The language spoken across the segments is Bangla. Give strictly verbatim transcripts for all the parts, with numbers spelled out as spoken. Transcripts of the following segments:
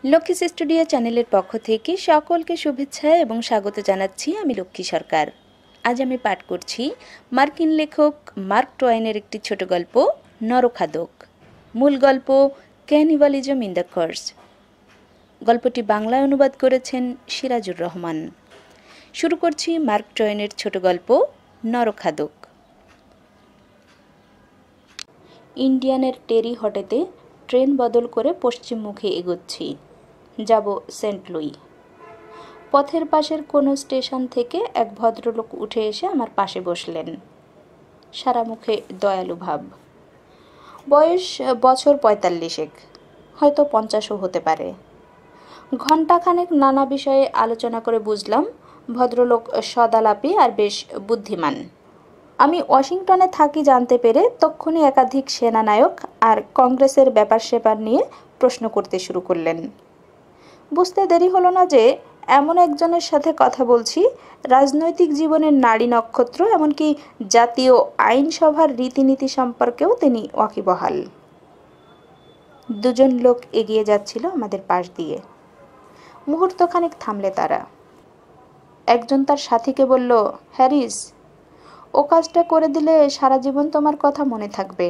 লক্ষ্মীস স্টুডিও চ্যানেলের পক্ষ থেকে সকলকে শুভেচ্ছা এবং স্বাগত জানাচ্ছি। আমি লক্ষ্মী সরকার। আজ আমি পাঠ করছি মার্কিন লেখক মার্ক টোয়েনের একটি ছোট গল্প নরখাদক। মূল গল্প ক্যানিবালিজম ইন দ্য কার্স। গল্পটি বাংলায় অনুবাদ করেছেন সিরাজুর রহমান। শুরু করছি মার্ক টোয়েনের ছোট গল্প নরখাদক। ইন্ডিয়ানের টেরি হটেতে ট্রেন বদল করে পশ্চিমমুখী এগোচ্ছি। যাব সেন্ট লুই। পথের পাশের কোনো স্টেশন থেকে এক ভদ্রলোক উঠে এসে আমার পাশে বসলেন। সারা মুখে দয়ালু ভাব। বয়স বছর পঁয়তাল্লিশেক, হয়তো পঞ্চাশও হতে পারে। ঘণ্টাখানেক নানা বিষয়ে আলোচনা করে বুঝলাম ভদ্রলোক সদালাপী আর বেশ বুদ্ধিমান। আমি ওয়াশিংটনে থাকি জানতে পেরে তক্ষুনি একাধিক সেনানায়ক আর কংগ্রেসের ব্যাপার স্যাপার নিয়ে প্রশ্ন করতে শুরু করলেন। বুঝতে দেরি হলো না যে এমন একজনের সাথে কথা বলছি রাজনৈতিক জীবনের নারী নক্ষত্র, এমনকি জাতীয় আইনসভার রীতিনীতি সম্পর্কেও তিনি ওয়াকিবহাল। দুজন লোক এগিয়ে যাচ্ছিল আমাদের পাশ দিয়ে। মুহূর্তখানেক থামলে তারা। একজন তার সাথীকে বলল, হ্যারিস, ও কাজটা করে দিলে সারা জীবন তোমার কথা মনে থাকবে।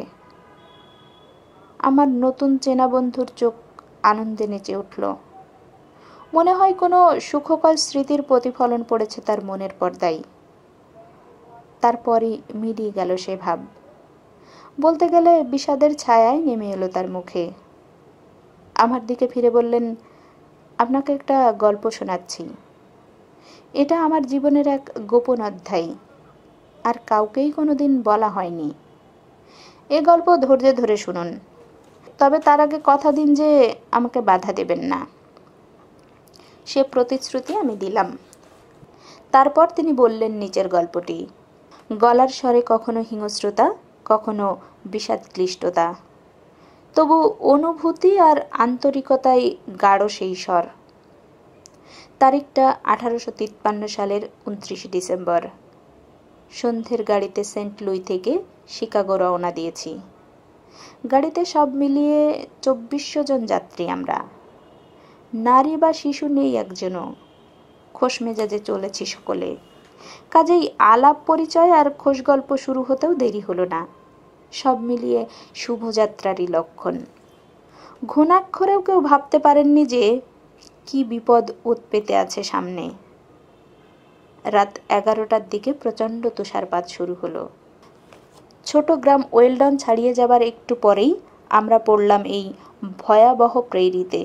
আমার নতুন চেনা বন্ধুর চোখ আনন্দে নেচে উঠল। মনে হয় কোনো সুখকর স্মৃতির প্রতিফলন পড়েছে তার মনের পর্দায়। তারপরই মিলিয়ে গেল সে ভাব। বলতে গেলে বিষাদের ছায়ায় নেমে এলো তার মুখে। আমার দিকে ফিরে বললেন, আপনাকে একটা গল্প শোনাচ্ছি। এটা আমার জীবনের এক গোপন অধ্যায়, আর কাউকেই কোনোদিন বলা হয়নি। এ গল্প ধৈর্য ধরে শুনুন, তবে তার আগে কথা দিন যে আমাকে বাধা দেবেন না। সে প্রতিশ্রুতি আমি দিলাম। তারপর তিনি বললেন নিচের গল্পটি। গলার স্বরে কখনো হিংস্রতা, কখনো বিষাদ ক্লিষ্টতা, তবু অনুভূতি আর আন্তরিকতায় গাঢ় সেই স্বর। তারিখটা আঠারোশো তিপ্পান্ন সালের উনত্রিশে ডিসেম্বর। সন্ধ্যের গাড়িতে সেন্ট লুই থেকে শিকাগো রওনা দিয়েছি। গাড়িতে সব মিলিয়ে চব্বিশশো জন যাত্রী আমরা। নারী বা শিশু নেই একজনও। খোশ মেজাজে চলেছি সকলে। কাজেই আলাপ পরিচয় আর খোশ গল্প শুরু হতেও দেরি হলো না। সব মিলিয়ে শুভযাত্রারই লক্ষণ। ঘুণাক্ষরেও কেউ ভাবতে পারেননি যে কি বিপদ ওত পেতে আছে সামনে। রাত এগারোটার দিকে প্রচণ্ড তুষারপাত শুরু হলো। ছোট গ্রাম ওয়েলডন ছাড়িয়ে যাবার একটু পরেই আমরা পড়লাম এই ভয়াবহ প্রেরিতে।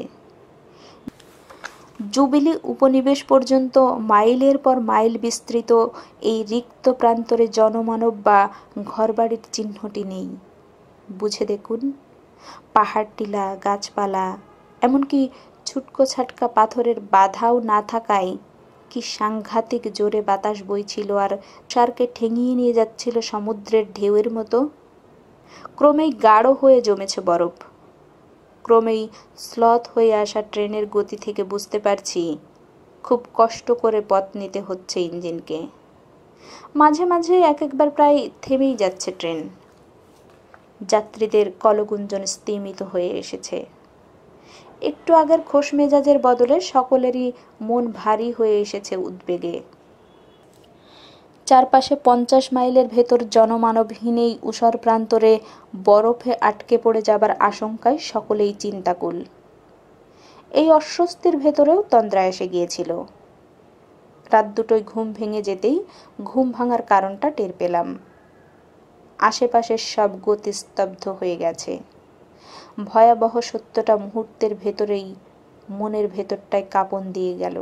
জুবিলি উপনিবেশ পর্যন্ত মাইলের পর মাইল বিস্তৃত এই রিক্ত প্রান্তরে জনমানব বা ঘরবাড়ির চিহ্নটি নেই। বুঝে দেখুন, পাহাড় টিলা, গাছপালা, এমনকি ছুটকো ছাটকা পাথরের বাধাও না থাকায় কি সাংঘাতিক জোরে বাতাস বইছিল আর সারকে ঠেঙিয়ে নিয়ে যাচ্ছিল সমুদ্রের ঢেউয়ের মতো। ক্রমেই গাঢ় হয়ে জমেছে বরফ। ক্রমেই স্লথ হয়ে আসা ট্রেনের গতি থেকে বুঝতে পারছি খুব কষ্ট করে পথ নিতে হচ্ছে ইঞ্জিনকে। মাঝে মাঝে এক একবার প্রায় থেমেই যাচ্ছে ট্রেন। যাত্রীদের কলগুঞ্জন স্তিমিত হয়ে এসেছে। একটু আগের খোশ মেজাজের বদলে সকলেরই মন ভারী হয়ে এসেছে উদ্বেগে। চারপাশে পঞ্চাশ মাইলের ভেতর জনমানবহীন এই ঊষর প্রান্তরে বরফে আটকে পড়ে যাবার আশঙ্কায় সকলেই চিন্তাকুল। এই অস্বস্তির ভেতরেও তন্দ্রা এসে গিয়েছিল। রাত দুটোয় ঘুম ভেঙে যেতেই ঘুম ভাঙার কারণটা টের পেলাম। আশেপাশের সব গতি স্তব্ধ হয়ে গেছে। ভয়াবহ সত্যটা মুহূর্তের ভেতরেই মনের ভেতরটায় কাঁপন দিয়ে গেল।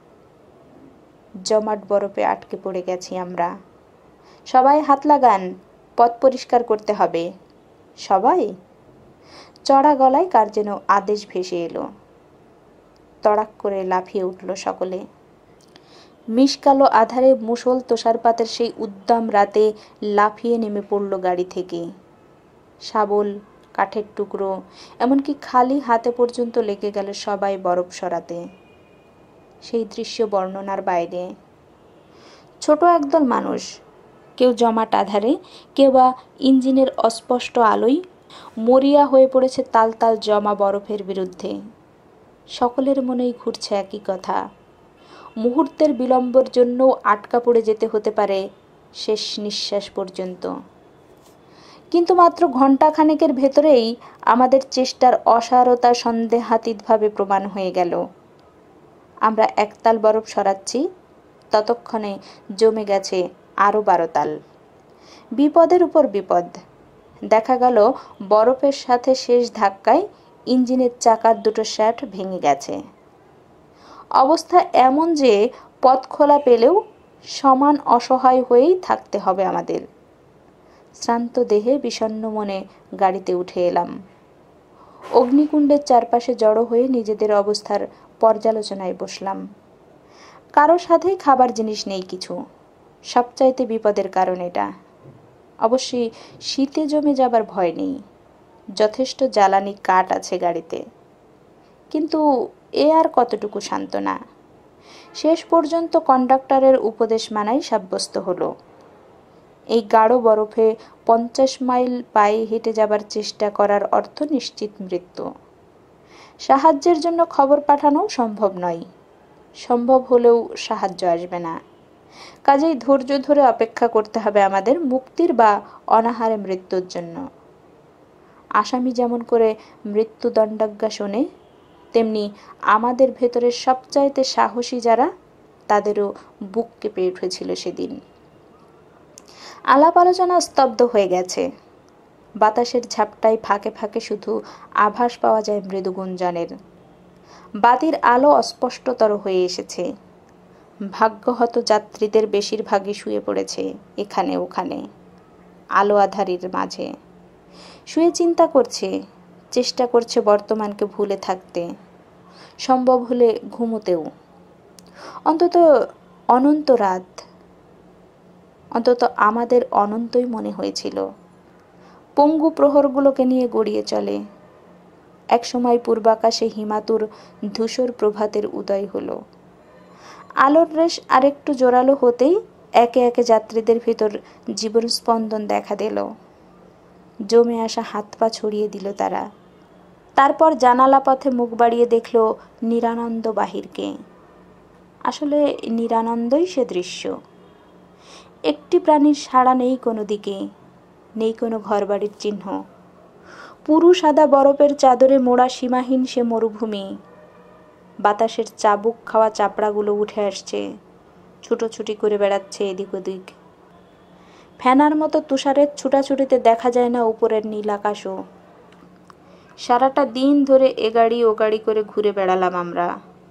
জমাট বরফে আটকে পড়ে গেছি আমরা। সবাই হাত লাগান, পথ পরিষ্কার করতে হবে। সবাই? চড়া গলায় কার যেন আদেশ ভেসে এলো। তড়াক করে লাফিয়ে উঠল সকলে। মিশকালো আধারে মুষল তুষারপাতের সেই উদ্দাম রাতে লাফিয়ে নেমে পড়ল গাড়ি থেকে। শাবল, কাঠের টুকরো, এমনকি খালি হাতে পর্যন্ত লেগে গেল সবাই বরফ সরাতে। সেই দৃশ্য বর্ণনার বাইরে। ছোট একদল মানুষ, কেউ জমাট আধারে, কেউ বা ইঞ্জিনের অস্পষ্ট আলোয় মরিয়া হয়ে পড়েছে তাল তাল জমা বরফের বিরুদ্ধে। সকলের মনেই ঘুরছে একই কথা। মুহূর্তের বিলম্বর জন্যও আটকা পড়ে যেতে হতে পারে শেষ নিঃশ্বাস পর্যন্ত। কিন্তু মাত্র ঘণ্টাখানেকের ভেতরেই আমাদের চেষ্টার অসারতা সন্দেহাতীতভাবে প্রমাণ হয়ে গেল। আমরা একতাল বরফ সরাচ্ছি, ততক্ষণে জমে গেছে আরও বারো তাল। বিপদের উপর বিপদ। দেখা গেল বরফের সাথে শেষ ধাক্কায় ইঞ্জিনের চাকার দুটো শ্যাফট ভেঙে গেছে। অবস্থা এমন যে পথ খোলা পেলেও সমান অসহায় হয়েই থাকতে হবে আমাদের। শ্রান্ত দেহে বিষণ্ণ মনে গাড়িতে উঠে এলাম। অগ্নিকুণ্ডের চারপাশে জড়ো হয়ে নিজেদের অবস্থার পর্যালোচনায় বসলাম। কারো সাথেই খাবার জিনিস নেই কিছু। সবচাইতে বিপদের কারণ এটা। অবশ্যই শীতে জমে যাবার ভয় নেই, যথেষ্ট জ্বালানি কাঠ আছে গাড়িতে। কিন্তু এ আর কতটুকু সান্ত্বনা। শেষ পর্যন্ত কন্ডাক্টরের উপদেশ মানাই সাব্যস্ত হলো। এই গাঢ় বরফে পঞ্চাশ মাইল পায়ে হেঁটে যাবার চেষ্টা করার অর্থ নিশ্চিত মৃত্যু। সাহায্যের জন্য খবর পাঠানোও সম্ভব নয়। সম্ভব হলেও সাহায্য আসবে না। কাজেই ধৈর্য ধরে অপেক্ষা করতে হবে আমাদের মুক্তির বা অনাহারে মৃত্যুর জন্য। আসামি যেমন করে মৃত্যুদণ্ডাজ্ঞা শোনে, তেমনি আমাদের ভেতরের সবচাইতে সাহসী যারা, তাদেরও বুক কেঁপে উঠেছিল সেদিন। আলাপ আলোচনা স্তব্ধ হয়ে গেছে। বাতাসের ঝাপটায় ফাঁকে ফাঁকে শুধু আভাস পাওয়া যায় মৃদু গুঞ্জনের। বাতির আলো অস্পষ্টতর হয়ে এসেছে। ভাগ্যহত যাত্রীদের বেশিরভাগই শুয়ে পড়েছে এখানে ওখানে, আলো আধারির মাঝে। শুয়ে চিন্তা করছে, চেষ্টা করছে বর্তমানকে ভুলে থাকতে, সম্ভব হলে ঘুমোতেও। অন্তত অনন্ত রাত, অন্তত আমাদের অনন্তই মনে হয়েছিল। পঙ্গু প্রহরগুলোকে নিয়ে গড়িয়ে চলে। একসময় পূর্বাকাশে হিমাতুর ধূসর প্রভাতের উদয় হলো। আলোর রেশ আরেকটু জোরালো হতেই একে একে যাত্রীদের ভিতর জীবন স্পন্দন দেখা দিল। জমে আসা হাত পা ছড়িয়ে দিল তারা। তারপর জানালা পথে মুখ বাড়িয়ে দেখল নিরানন্দ বাহিরকে। আসলে নিরানন্দই সে দৃশ্য। একটি প্রাণীর সাড়া নেই কোনো দিকে, নেই কোনো ঘরবাড়ির চিহ্ন। পুরু সাদা বরফের চাদরে মোড়া সীমাহীন সে মরুভূমি। বাতাসের চাবুক খাওয়া চাপড়াগুলো উঠে আসছে, ছুটোছুটি করে বেড়াচ্ছে এদিক ওদিক। ফেনার মতো তুষারের ছুটাছুটিতে দেখা যায় না উপরের নীল আকাশও। সারাটা দিন ধরে এ গাড়ি ও গাড়ি করে ঘুরে বেড়ালাম আমরা।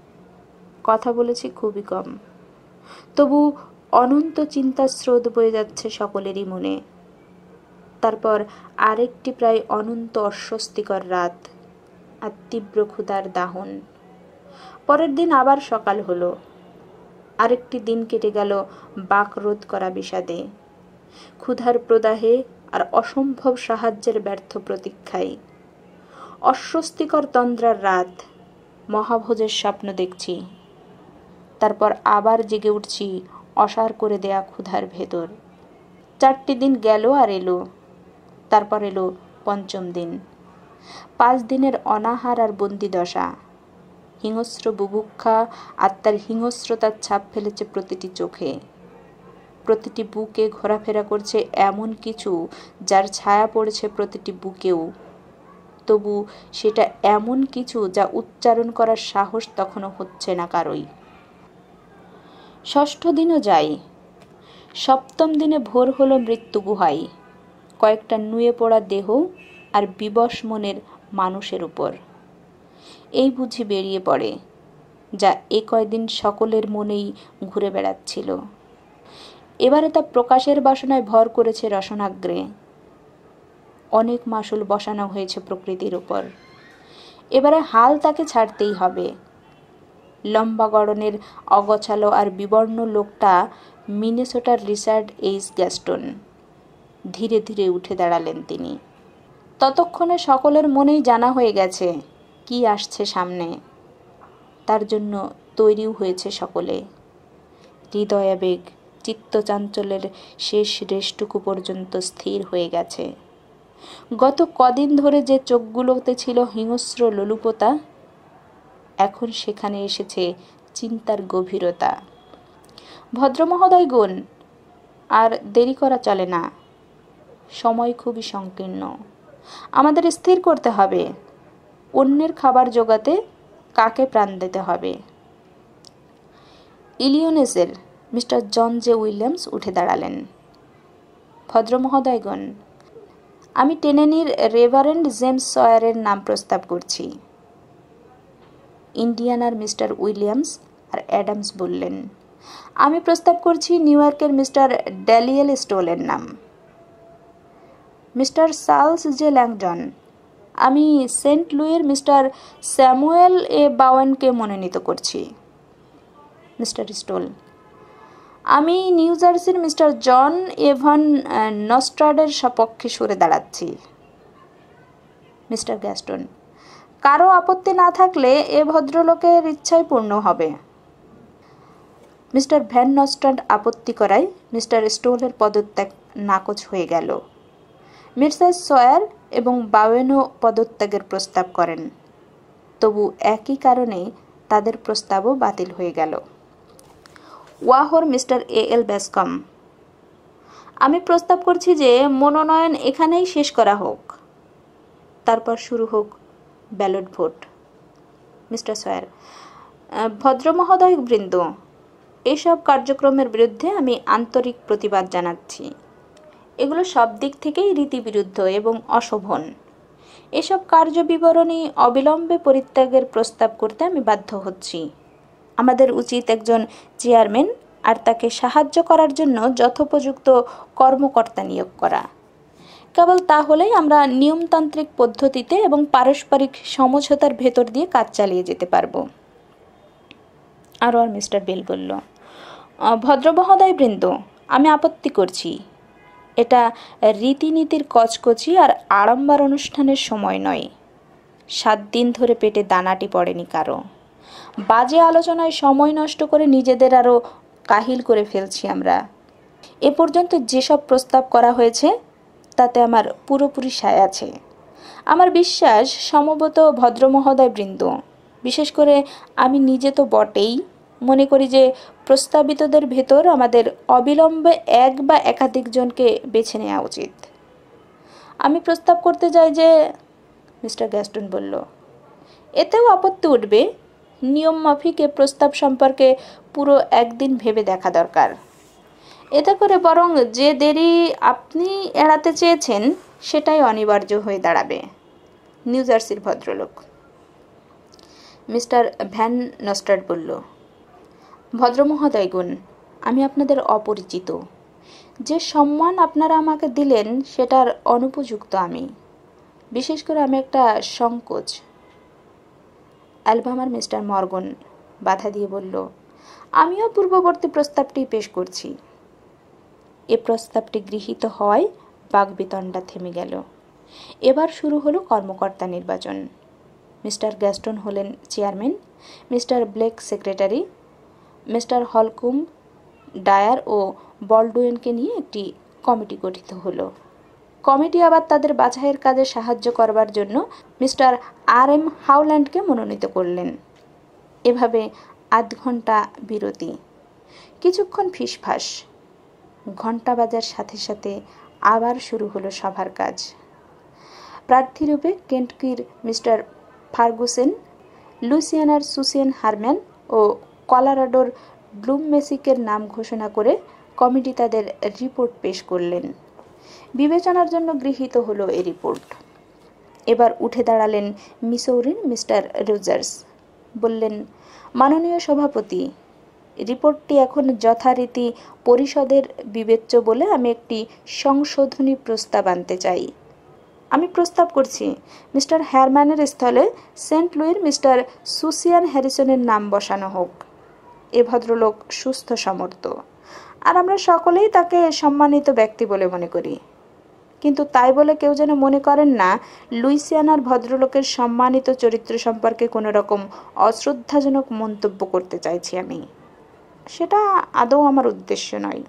কথা বলেছি খুবই কম, তবু অনন্ত চিন্তার স্রোত বয়ে যাচ্ছে সকলেরই মনে। তারপর আরেকটি প্রায় অনন্ত অস্বস্তিকর রাত আর তীব্র ক্ষুধার দাহন। পরের দিন আবার সকাল হলো। আরেকটি দিন কেটে গেল বাকরোধ করা বিষাদে, ক্ষুধার প্রদাহে আর অসম্ভব সাহায্যের ব্যর্থ প্রতীক্ষায়। অস্বস্তিকর তন্দ্রার রাত, মহাভোজের স্বপ্ন দেখছি। তারপর আবার জেগে উঠছি অসার করে দেয়া ক্ষুধার ভেতর। চারটি দিন গেল আর এলো। তারপর এলো পঞ্চম দিন। পাঁচ দিনের অনাহার আর বন্দি দশা। হিংস্র বুভুক্ষা আত্মার হিংস্রতার ছাপ ফেলেছে প্রতিটি চোখে। প্রতিটি বুকে ঘোরাফেরা করছে এমন কিছু যার ছায়া পড়েছে প্রতিটি বুকেও। তবু সেটা এমন কিছু যা উচ্চারণ করার সাহস তখনও হচ্ছে না কারোই। ষষ্ঠ দিনও যাই। সপ্তম দিনে ভোর হলো মৃত্যু গুহায়, কয়েকটা নুয়ে পড়া দেহ আর বিবশ মনের মানুষের উপর। এই বুঝি বেরিয়ে পড়ে, যা এ কয়দিন সকলের মনেই ঘুরে বেড়াচ্ছিল। এবারে তা প্রকাশের বাসনায় ভর করেছে রসনাগ্রে। অনেক মাসুল বসানো হয়েছে প্রকৃতির উপর। এবারে হাল তাকে ছাড়তেই হবে। লম্বা গড়নের অগোছালো আর বিবর্ণ লোকটা মিনেসোটার রিচার্ড এইচ গ্যাস্টন। ধীরে ধীরে উঠে দাঁড়ালেন তিনি। ততক্ষণে সকলের মনেই জানা হয়ে গেছে কি আসছে সামনে। তার জন্য তৈরিও হয়েছে সকলে। হৃদয়াবেগ চিত্তচাঞ্চল্যের শেষ রেশটুকু পর্যন্ত স্থির হয়ে গেছে। গত কদিন ধরে যে চোখগুলোতে ছিল হিংস্র লোলুপতা, এখন সেখানে এসেছে চিন্তার গভীরতা। ভদ্রমহোদয়গণ, আর দেরি করা চলে না, সময় খুবই সংকীর্ণ। আমাদের স্থির করতে হবে অন্যের খাবার জোগাতে কাকে প্রাণ দিতে হবে। ইলিনয়েসের মিস্টার জন জে উইলিয়ামস উঠে দাঁড়ালেন। ভদ্রমহোদয়গণ, আমি টেনেনির রেভারেন্ড জেমস সয়ারের নাম প্রস্তাব করছি। ইন্ডিয়ানার মিস্টার উইলিয়ামস আর অ্যাডামস বললেন, আমি প্রস্তাব করছি নিউ ইয়র্কের মিস্টার ড্যালিয়েল স্টোলের নাম। মিস্টার চার্লস জে ল্যাংডন, আমি সেন্ট লুইয়ের মিস্টার স্যামুয়েল এ বাওয়েনকে মনোনীত করছি। মিস্টার স্টোল, আমি নিউ জার্সির মিস্টার জন এভান নস্ট্রাডের সপক্ষে সরে দাঁড়াচ্ছি। মিস্টার গ্যাস্টন, কারো আপত্তি না থাকলে এ ভদ্রলোকের ইচ্ছাই পূর্ণ হবে। মিস্টার ভ্যান নস্ট্রাড আপত্তি করায় মিস্টার স্টোলের পদত্যাগ নাকচ হয়ে গেল। মিসেস সয়ার এবং বাওয়েনও পদত্যাগের প্রস্তাব করেন, তবু একই কারণে তাদের প্রস্তাবও বাতিল হয়ে গেল। ওয়াহর মিস্টার এ এল বেসকম, আমি প্রস্তাব করছি যে মনোনয়ন এখানেই শেষ করা হোক, তারপর শুরু হোক ব্যালট ভোট। মিস্টার সয়ার, ভদ্রমহোদয় বৃন্দ, এসব কার্যক্রমের বিরুদ্ধে আমি আন্তরিক প্রতিবাদ জানাচ্ছি। এগুলো সব দিক থেকেই রীতিবিরুদ্ধ এবং অশোভন। এসব কার্য বিবরণী অবিলম্বে পরিত্যাগের প্রস্তাব করতে আমি বাধ্য হচ্ছি। আমাদের উচিত একজন চেয়ারম্যান আর তাকে সাহায্য করার জন্য যথোপযুক্ত কর্মকর্তা নিয়োগ করা। কেবল তাহলেই আমরা নিয়মতান্ত্রিক পদ্ধতিতে এবং পারস্পরিক সমঝোতার ভেতর দিয়ে কাজ চালিয়ে যেতে পারব। আরও আর মিস্টার বেল বলল, ভদ্রমহোদয় বৃন্দ, আমি আপত্তি করছি। এটা রীতিনীতির কচকচি আর আড়ম্বর অনুষ্ঠানের সময় নয়। সাত দিন ধরে পেটে দানাটি পড়েনি কারো। বাজে আলোচনায় সময় নষ্ট করে নিজেদের আরও কাহিল করে ফেলছি আমরা। এ পর্যন্ত যেসব প্রস্তাব করা হয়েছে তাতে আমার পুরোপুরি সায় আছে। আমার বিশ্বাস সমবেত ভদ্রমহোদয় বৃন্দ, বিশেষ করে আমি নিজে তো বটেই, মনে করি যে প্রস্তাবিতদের ভেতর আমাদের অবিলম্বে এক বা একাধিক জনকে বেছে নেওয়া উচিত। আমি প্রস্তাব করতে যাই যে, মিস্টার গ্যাস্টন বলল, এতেও আপত্তি উঠবে। নিয়ম মাফিক এ প্রস্তাব সম্পর্কে পুরো একদিন ভেবে দেখা দরকার। এতে করে বরং যে দেরি আপনি এড়াতে চেয়েছেন সেটাই অনিবার্য হয়ে দাঁড়াবে। নিউ জার্সির ভদ্রলোক। মিস্টার ভ্যান নস্ট্রাড বলল, ভদ্রমহোদয়গণ, আমি আপনাদের অপরিচিত। যে সম্মান আপনারা আমাকে দিলেন সেটার অনুপযুক্ত আমি। বিশেষ করে আমি একটা সংকোচ। অ্যালবামার মিস্টার মর্গন বাধা দিয়ে বলল, আমিও পূর্ববর্তী প্রস্তাবটি পেশ করছি। এ প্রস্তাবটি গৃহীত হওয়ায় বাকবিতণ্ডা থেমে গেল। এবার শুরু হলো কর্মকর্তা নির্বাচন। মিস্টার গ্যাস্টন হলেন chairman, mister Blake secretary. Mister Holcombe, Dyer ও বলডুয়েনকে নিয়ে একটি কমিটি গঠিত হলো। কমিটি আবার তাদের বাছাইয়ের কাজে সাহায্য করবার জন্য মিস্টার আর এম হাউল্যান্ডকে মনোনীত করলেন। এভাবে আধ ঘন্টা বিরতি, কিছুক্ষণ ফিসফাস। ঘণ্টা বাজার সাথে সাথে আবার শুরু হলো সভার কাজ। প্রার্থীরূপে কেন্টকির মিস্টার ফার্গুসেন, লুইসিয়ানার সুসিয়ান হারম্যান ও কলোরাডোর ব্লুম মেসিকের নাম ঘোষণা করে কমিটি তাদের রিপোর্ট পেশ করলেন। বিবেচনার জন্য গৃহীত হলো এই রিপোর্ট। এবার উঠে দাঁড়ালেন মিসৌরির মিস্টার রোজার্স। বললেন, মাননীয় সভাপতি, রিপোর্টটি এখন যথারীতি পরিষদের বিবেচ্য বলে আমি একটি সংশোধনী প্রস্তাব আনতে চাই। আমি প্রস্তাব করছি মিস্টার হ্যারম্যানের স্থলে সেন্ট লুইয়ের মিস্টার সুসিয়ান হ্যারিসনের নাম বসানো হোক। এ ভদ্রলোক সুস্থ সমর্থ, আর আমরা সকলেই তাকে সম্মানিত ব্যক্তি বলে মনে করি। কিন্তু তাই বলে কেউ যেন মনে করেন না লুইসিয়ানার ভদ্রলোকের সম্মানিত চরিত্র সম্পর্কে কোনো রকম অশ্রদ্ধাজনক মন্তব্য করতে চাইছি আমি। সেটা আদৌ আমার উদ্দেশ্য নয়।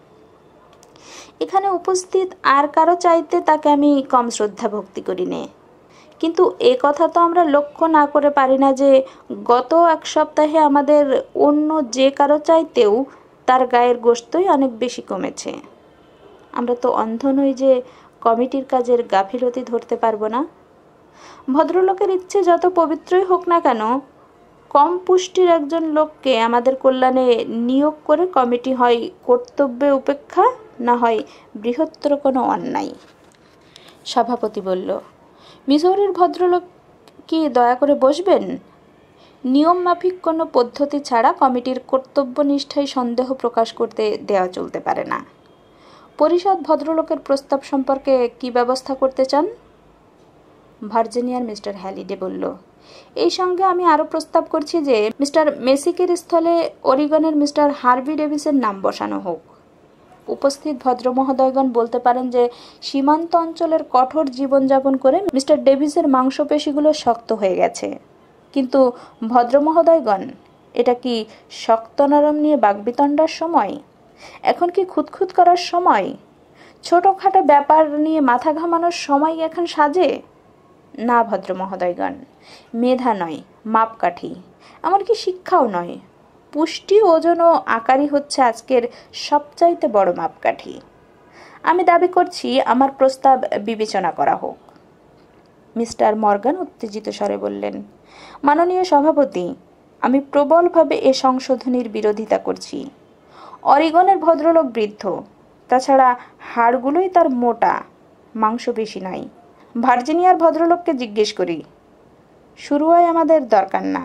এখানে উপস্থিত আর কারো চাইতে তাকে আমি কম শ্রদ্ধা ভক্তি করি নে, কিন্তু এ কথা তো আমরা লক্ষ্য না করে পারি না যে গত এক সপ্তাহে আমাদের অন্য যে কারো চাইতেও তার গায়ের গোশতই অনেক বেশি কমেছে। আমরা তো অন্ধ নই যে কমিটির কাজের গাফিলতি ধরতে পারবো না। ভদ্রলোকের ইচ্ছে যত পবিত্রই হোক না কেন, কম পুষ্টির একজন লোককে আমাদের কল্যাণে নিয়োগ করে কমিটি হয় কর্তব্যে উপেক্ষা, না হয় বৃহত্তর কোনো অন্যায়। সভাপতি বলল, মিসৌরির ভদ্রলোক কি দয়া করে বসবেন? নিয়ম মাফিক কোনো পদ্ধতি ছাড়া কমিটির কর্তব্যনিষ্ঠায় সন্দেহ প্রকাশ করতে দেওয়া চলতে পারে না। পরিষদ ভদ্রলোকের প্রস্তাব সম্পর্কে কি ব্যবস্থা করতে চান? ভার্জিনিয়ার মিস্টার হ্যালিডে বলল, এই সঙ্গে আমি আরও প্রস্তাব করছি যে মিস্টার মেসিকের স্থলে অরিগনের মিস্টার হার্ভি ডেভিসের নাম বসানো হোক। উপস্থিত ভদ্রমহোদয়গণ বলতে পারেন যে সীমান্ত অঞ্চলের কঠোর জীবনযাপন করে মিস্টার ডেভিসের মাংসপেশিগুলো শক্ত হয়ে গেছে। কিন্তু ভদ্রমহোদয়গণ, এটা কি শক্ত নরম নিয়ে বাগবিতণ্ডার সময়? এখন কি খুঁতখুত করার সময়? ছোটোখাটো ব্যাপার নিয়ে মাথা ঘামানোর সময় এখন সাজে? না ভদ্রমহোদয়গণ, মেধা নয়, মাপকাঠি, এমনকি শিক্ষাও নয়, পুষ্টি, ওজন ও আকারই হচ্ছে আজকের সবচাইতে বড় মাপকাঠি। আমি দাবি করছি আমার প্রস্তাব বিবেচনা করা হোক। মিস্টার মর্গান উত্তেজিত স্বরে বললেন, মাননীয় সভাপতি, আমি প্রবলভাবে এ সংশোধনীর বিরোধিতা করছি। অরিগনের ভদ্রলোক বৃদ্ধ, তাছাড়া হাড়গুলোই তার মোটা, মাংস বেশি নয়। ভার্জিনিয়ার ভদ্রলোককে জিজ্ঞেস করি, শুরু হয় আমাদের দরকার না,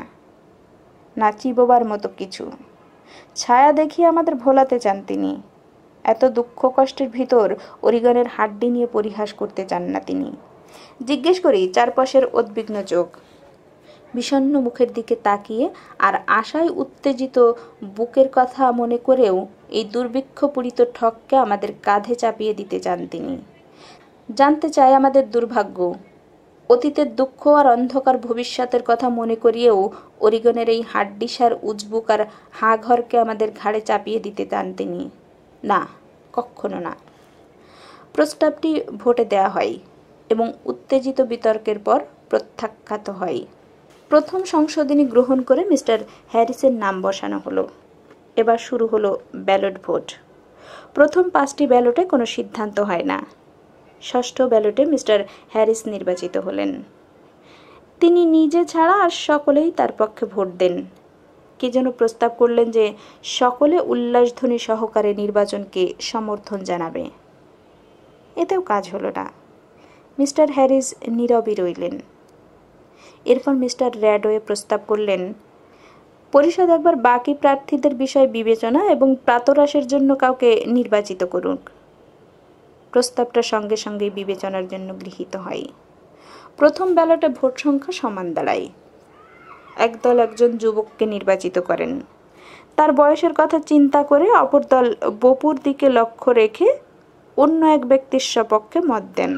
না চিবোবার মতো কিছু। ছায়া দেখিয়ে আমাদের ভোলাতে চান তিনি। এত দুঃখ কষ্টের ভিতর অরিগনের হাড্ডি নিয়ে পরিহাস করতে চান না তিনি। জিজ্ঞেস করি চারপাশের উদ্বিগ্ন চোখ, বিষণ্ণ মুখের দিকে তাকিয়ে আর আশায় উত্তেজিত বুকের কথা মনে করেও এই দুর্ভিক্ষপূরিত ঠককে আমাদের কাঁধে চাপিয়ে দিতে চান তিনি। জানতে চায় আমাদের দুর্ভাগ্য, অতীতের দুঃখ আর অন্ধকার ভবিষ্যতের কথা মনে করিয়েও অরিগনের এই হাড্ডিসার উজবুক আর হা ঘরকে আমাদের ঘাড়ে চাপিয়ে দিতে চান তিনি। না, কখনো না। প্রস্তাবটি ভোটে দেয়া হয় এবং উত্তেজিত বিতর্কের পর প্রত্যাখ্যাত হয়। প্রথম সংশোধনী গ্রহণ করে মিস্টার হ্যারিসের নাম বসানো হলো। এবার শুরু হলো ব্যালট ভোট। প্রথম পাঁচটি ব্যালটে কোনো সিদ্ধান্ত হয় না। ষষ্ঠ ব্যালটে মিস্টার হ্যারিস নির্বাচিত হলেন। তিনি নিজে ছাড়া আর সকলেই তার পক্ষে ভোট দেন। কে যেন প্রস্তাব করলেন যে সকলে উল্লাসধ্বনি সহকারে নির্বাচনকে সমর্থন জানাবে। এতেও কাজ হলো না। মিস্টার হ্যারিস নীরবই রইলেন। এরপর মিস্টার র্যাডওয়ে প্রস্তাব করলেন, পরিষদ একবার বাকি প্রার্থীদের বিষয় বিবেচনা এবং প্রাতরাশের জন্য কাউকে নির্বাচিত করুক। প্রস্তাবটা সঙ্গে সঙ্গে বিবেচনার জন্য গৃহীত হয়। প্রথম ব্যালটে ভোট সংখ্যা সমান দাঁড়ায়। একদল একজন যুবককে নির্বাচিত করেন। তার বয়সের কথা চিন্তা করে অপর দল বপুর দিকে লক্ষ্য রেখে অন্য এক ব্যক্তির সপক্ষে মত দেন।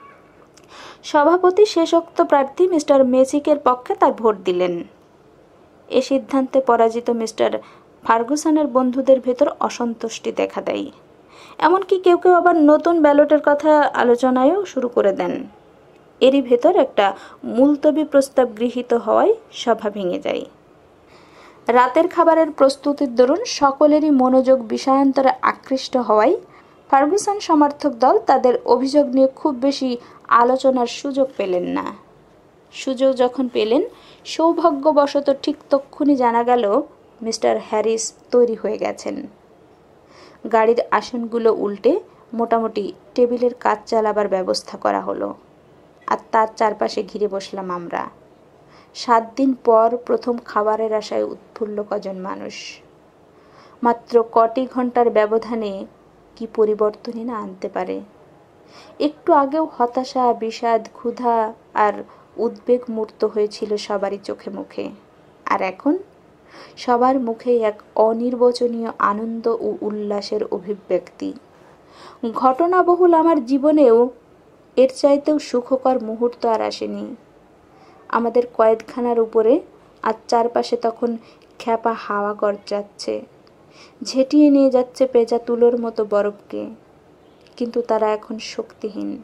সভাপতি শেষোক্ত প্রার্থী মিস্টার মেসিকের পক্ষে তার ভোট দিলেন। এ সিদ্ধান্তে পরাজিত মিস্টার ফার্গুসনের বন্ধুদের ভেতর অসন্তুষ্টি দেখা দেয়। এমনকি কেউ কেউ আবার নতুন ব্যালটের কথা আলোচনায়ও শুরু করে দেন। এরই ভেতর একটা মুলতবি প্রস্তাব গৃহীত হওয়ায় সভা ভেঙে যায়। রাতের খাবারের প্রস্তুতির দরুন সকলেরই মনোযোগ বিষয়ান্তরে আকৃষ্ট হওয়ায় ফার্গুসন সমর্থক দল তাদের অভিযোগ নিয়ে খুব বেশি আলোচনার সুযোগ পেলেন না। সুযোগ যখন পেলেন, সৌভাগ্যবশত ঠিক তক্ষুনি জানা গেল মিস্টার হ্যারিস তৈরি হয়ে গেছেন। গাড়ির আসনগুলো উল্টে মোটামুটি টেবিলের কাজ চালাবার ব্যবস্থা করা হলো, আর তার চারপাশে ঘিরে বসলাম আমরা। সাত দিন পর প্রথম খাবারের আশায় উৎফুল্ল কজন মানুষ। মাত্র কটি ঘন্টার ব্যবধানে কি পরিবর্তনই না আনতে পারে। একটু আগেও হতাশা, বিষাদ, ক্ষুধা আর উদ্বেগ মূর্ত হয়েছিল সবারই চোখে মুখে, আর এখন সবার মুখে এক অনির্বচনীয় আনন্দ ও উল্লাসের অভিব্যক্তি। ঘটনাবহুল আমার জীবনেও এর চাইতেও সুখকর মুহূর্ত আর আসেনি। আমাদের কয়েদখানার উপরে আর চারপাশে তখন খ্যাপা হাওয়া গর্জাচ্ছে, ঝেঁটিয়ে নিয়ে যাচ্ছে পেঁজা তুলোর মতো বরফকে। কিন্তু তারা এখন শক্তিহীন,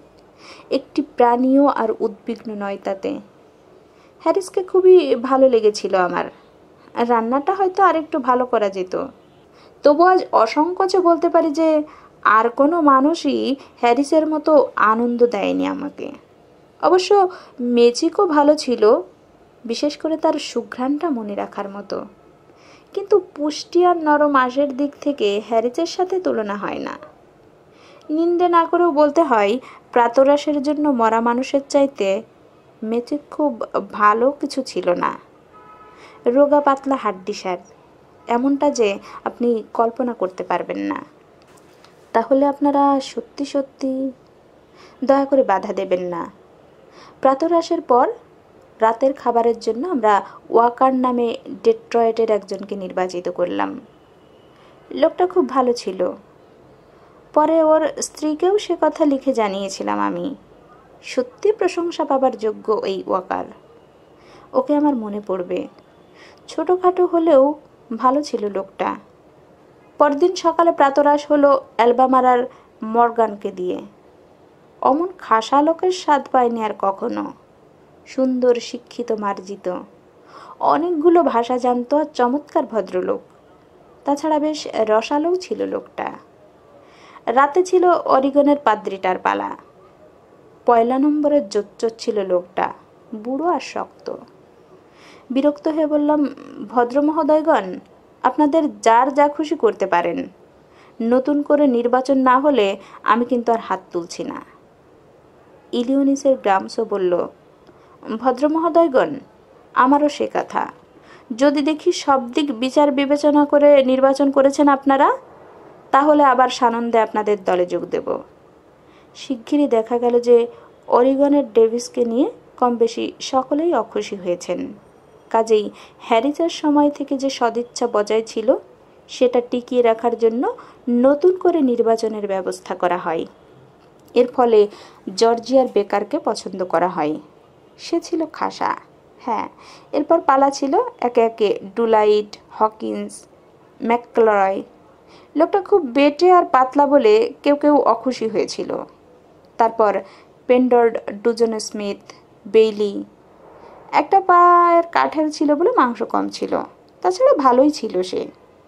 একটি প্রাণীয় আর উদ্বিগ্ন নয় তাতে। হ্যারিসকে খুবই ভালো লেগেছিল আমার। রান্নাটা হয়তো আরেকটু ভালো করা যেত। তবু আজ অসংকোচে বলতে পারি যে আর কোনো মানুষই হ্যারিসের মতো আনন্দ দেয়নি আমাকে। অবশ্য মেজিকও ভালো ছিল, বিশেষ করে তার সুঘ্রাণটা মনে রাখার মতো। কিন্তু পুষ্টি আর নরম আঁশের দিক থেকে হ্যারিসের সাথে তুলনা হয় না। নিন্দে না করেও বলতে হয়, প্রাতরাশের জন্য মরা মানুষের চাইতে মেজিক খুব ভালো কিছু ছিল না। রোগা পাতলা হাড্ডিসার, এমনটা যে আপনি কল্পনা করতে পারবেন না। তাহলে আপনারা সত্যি সত্যি দয়া করে বাধা দেবেন না। প্রাতরাশের পর রাতের খাবারের জন্য আমরা ওয়াকার নামে ডেট্রয়েটের একজনকে নির্বাচিত করলাম। লোকটা খুব ভালো ছিল। পরে ওর স্ত্রীকেও সে কথা লিখে জানিয়েছিলাম আমি। সত্যি প্রশংসা পাবার যোগ্য এই ওয়াকার। ওকে আমার মনে পড়বে। ছোটোখাটো হলেও ভালো ছিল লোকটা। পরদিন সকালে প্রাতরাশ হলো অ্যালবামারার মর্গানকে দিয়ে। অমন খাসা লোকের স্বাদ পায়নি আর কখনো। সুন্দর, শিক্ষিত, মার্জিত, অনেকগুলো ভাষা জানত আর চমৎকার ভদ্রলোক। তাছাড়া বেশ রসালোও ছিল লোকটা। রাতে ছিল অরিগনের পাদ্রিটার পালা। পয়লা নম্বরের জোচ্চোর ছিল লোকটা, বুড়ো আর শক্ত। বিরক্ত হয়ে বললাম, ভদ্রমহোদয়গণ, আপনাদের যার যা খুশি করতে পারেন। নতুন করে নির্বাচন না হলে আমি কিন্তু আর হাত তুলছি না। ইলিওনিসের গ্রামসও বলল, ভদ্রমহোদয়গণ, আমারও সে কথা। যদি দেখি সব দিক বিচার বিবেচনা করে নির্বাচন করেছেন আপনারা, তাহলে আবার সানন্দে আপনাদের দলে যোগ দেব। শিগগিরই দেখা গেল যে অরিগনের ডেভিসকে নিয়ে কম বেশি সকলেই অখুশি হয়েছেন। কাজেই হ্যারিসের সময় থেকে যে সদিচ্ছা বজায় ছিল সেটা টিকিয়ে রাখার জন্য নতুন করে নির্বাচনের ব্যবস্থা করা হয়। এর ফলে জর্জিয়ার বেকারকে পছন্দ করা হয়। সে ছিল খাসা। হ্যাঁ, এরপর পালা ছিল একে একে ডুলাইট, হকিন্স, ম্যাকক্লরয়। লোকটা খুব বেটে আর পাতলা বলে কেউ কেউ অখুশি হয়েছিল। তারপর পেন্ডার্ড, ডুজন স্মিথ, বেইলি। একটা পায়ের কাঠের ছিল বলে মাংস কম ছিল, তাছাড়া ভালোই ছিল সে।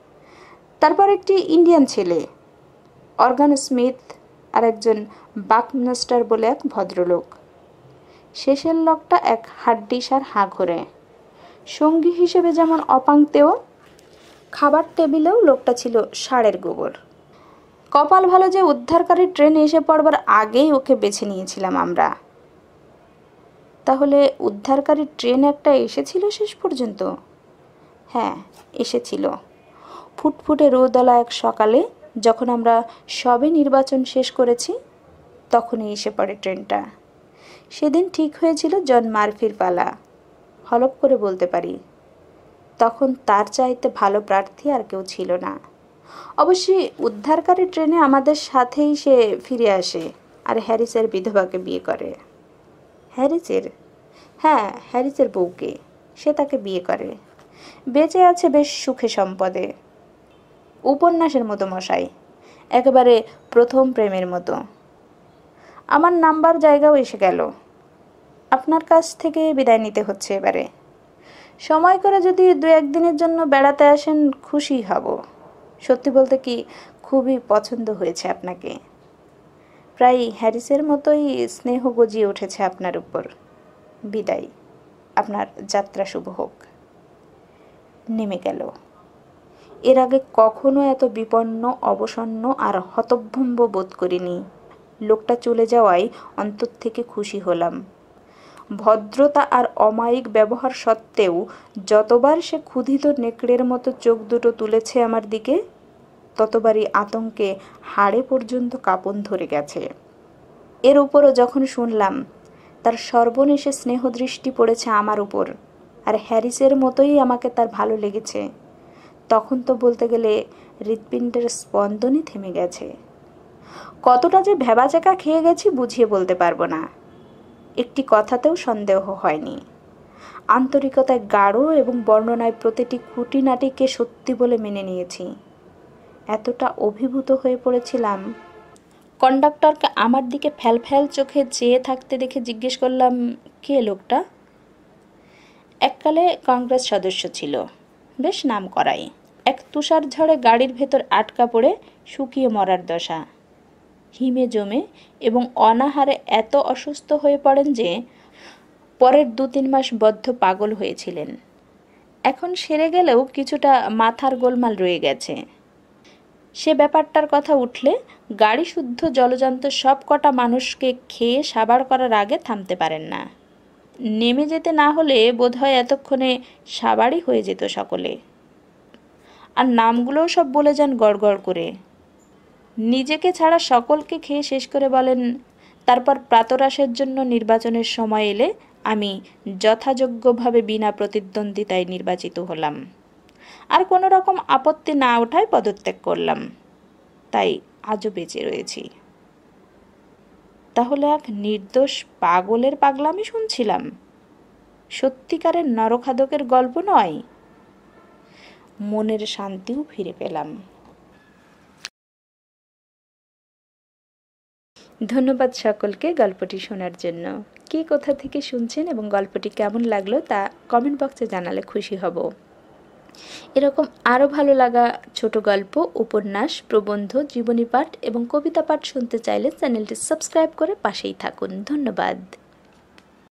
তারপর একটি ইন্ডিয়ান ছেলে, অর্গান স্মিথ, আর একজন বাকমাস্টার বলে এক ভদ্রলোক। শেষের লোকটা এক হাড্ডিসার হাঁঘরে। সঙ্গী হিসেবে যেমন অপাংতেও, খাবার টেবিলেও লোকটা ছিল ষাঁড়ের গোবর। কপাল ভালো যে উদ্ধারকারী ট্রেন এসে পড়বার আগেই ওকে বেছে নিয়েছিলাম আমরা। তাহলে উদ্ধারকারী ট্রেন একটা এসেছিল শেষ পর্যন্ত? হ্যাঁ, এসেছিল। ফুটফুটে রোদলা এক সকালে, যখন আমরা সবে নির্বাচন শেষ করেছি, তখনই এসে পড়ে ট্রেনটা। সেদিন ঠিক হয়েছিল জন মার্ফির পালা। হলপ করে বলতে পারি, তখন তার চাইতে ভালো প্রার্থী আর কেউ ছিল না। অবশ্যই উদ্ধারকারী ট্রেনে আমাদের সাথেই সে ফিরে আসে আর হ্যারিসের বিধবাকে বিয়ে করে। হ্যারিসের? হ্যাঁ, হ্যারিসের বউকে। সে তাকে বিয়ে করে। বেঁচে আছে বেশ সুখে সম্পদে। উপন্যাসের মতো মশাই, একেবারে প্রথম প্রেমের মতো। আমার নাম্বার জায়গাও এসে গেল। আপনার কাছ থেকে বিদায় নিতে হচ্ছে এবারে। সময় করে যদি দু একদিনের জন্য বেড়াতে আসেন খুশি হব। সত্যি বলতে কি, খুবই পছন্দ হয়েছে আপনাকে। প্রায় হ্যারিসের মতোই স্নেহ গজিয়ে উঠেছে আপনার উপর। বিদায়। আপনার যাত্রা শুভ হোক। নেমে গেল। এর আগে কখনো এত বিপন্ন, অবসন্ন আর হতভম্ব বোধ করিনি। লোকটা চলে যাওয়ায় অন্তর থেকে খুশি হলাম। ভদ্রতা আর অমায়িক ব্যবহার সত্ত্বেও যতবার সে ক্ষুধিত নেকড়ের মতো চোখ দুটো তুলেছে আমার দিকে, ততবারই আতঙ্কে হাড়ে পর্যন্ত কাঁপন ধরে গেছে। এর উপরও যখন শুনলাম তার সর্বনেশে স্নেহদৃষ্টি পড়েছে আমার উপর, আর হ্যারিসের মতোই আমাকে তার ভালো লেগেছে, তখন তো বলতে গেলে হৃৎপিণ্ডের স্পন্দনই থেমে গেছে। কতটা যে ভেবাচাকা খেয়ে গেছি বুঝিয়ে বলতে পারবো না। একটি কথাতেও সন্দেহ হয়নি। আন্তরিকতায় গাঢ় এবং বর্ণনায় প্রতিটি খুঁটিনাটিকে সত্যি বলে মেনে নিয়েছি। এতটা অভিভূত হয়ে পড়েছিলাম, কন্ডাক্টরকে আমার দিকে ফ্যাল ফ্যাল চোখে চেয়ে থাকতে দেখে জিজ্ঞেস করলাম, কে লোকটা? এককালে কংগ্রেস সদস্য ছিল, বেশ নাম করাই। এক তুষার ঝড়ে গাড়ির ভেতর আটকা পড়ে শুকিয়ে মরার দশা। হিমে জমে এবং অনাহারে এত অসুস্থ হয়ে পড়েন যে পরের দু তিন মাস বদ্ধ পাগল হয়েছিলেন। এখন সেরে গেলেও কিছুটা মাথার গোলমাল রয়ে গেছে। সে ব্যাপারটার কথা উঠলে গাড়ি শুদ্ধ জলজান্ত সব কটা মানুষকে খেয়ে সাবার করার আগে থামতে পারেন না। নেমে যেতে না হলে বোধহয় এতক্ষণে সাবারই হয়ে যেত সকলে। আর নামগুলোও সব বলে যান গড়গড় করে। নিজেকে ছাড়া সকলকে খেয়ে শেষ করে বলেন, তারপর প্রাতরাশের জন্য নির্বাচনের সময় এলে আমি যথাযোগ্যভাবে বিনা প্রতিদ্বন্দ্বিতায় নির্বাচিত হলাম, আর কোনো রকম আপত্তি না ওঠায় পদত্যাগ করলাম, তাই আজও বেঁচে রয়েছি। তাহলে এক নির্দোষ পাগলের পাগলামি শুনছিলাম, সত্যিকারের নরখাদকের গল্প নয়। মনের শান্তিও ফিরে পেলাম। ধন্যবাদ সকলকে গল্পটি শোনার জন্য। কে কোথা থেকে শুনছেন এবং গল্পটি কেমন লাগলো তা কমেন্ট বক্সে জানালে খুশি হব। এরকম আরও ভালো লাগা ছোট গল্প, উপন্যাস, প্রবন্ধ, জীবনী পাঠ এবং কবিতা পাঠ শুনতে চাইলে চ্যানেলটি সাবস্ক্রাইব করে পাশেই থাকুন। ধন্যবাদ।